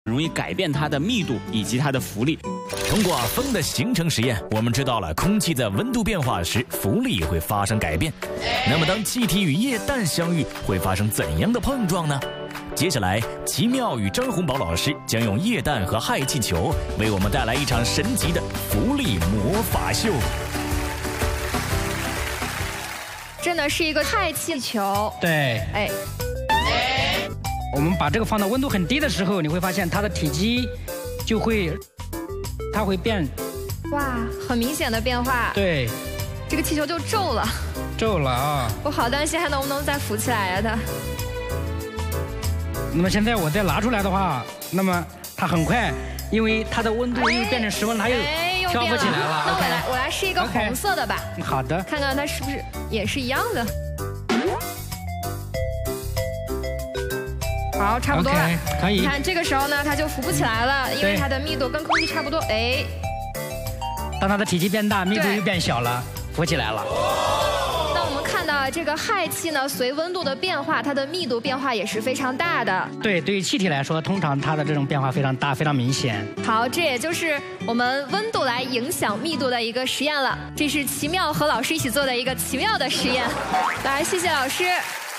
容易改变它的密度以及它的浮力。 通过风的形成实验，我们知道了空气在温度变化时浮力会发生改变。那么当气体与液氮相遇，会发生怎样的碰撞呢？接下来，奇妙与张洪宝老师将用液氮和氦气球为我们带来一场神奇的浮力魔法秀。 真的是一个氦气球。 对，我们把这个放到温度很低的时候，你会发现它的体积它会变。 哇，很明显的变化。 对， 这个气球就皱了。 皱了啊！ 我好担心还能不能再浮起来呀它。 那么现在我再拿出来的话，那么它很快，因为它的温度又变成室温，它又漂浮起来了。 那我来试一个红色的吧。 好的。 看看它是不是也是一样的。好，差不多了。 可以。 你看这个时候呢，它就浮不起来了，因为它的密度跟空气差不多。 当它的体积变大，密度又变小了，浮起来了。 那我们看到这个氦气呢，随温度的变化，它的密度变化也是非常大的。 对，对于气体来说，通常它的这种变化非常大，非常明显。 好，这也就是我们温度来影响密度的一个实验了。这是奇妙和老师一起做的一个奇妙的实验。来，谢谢老师。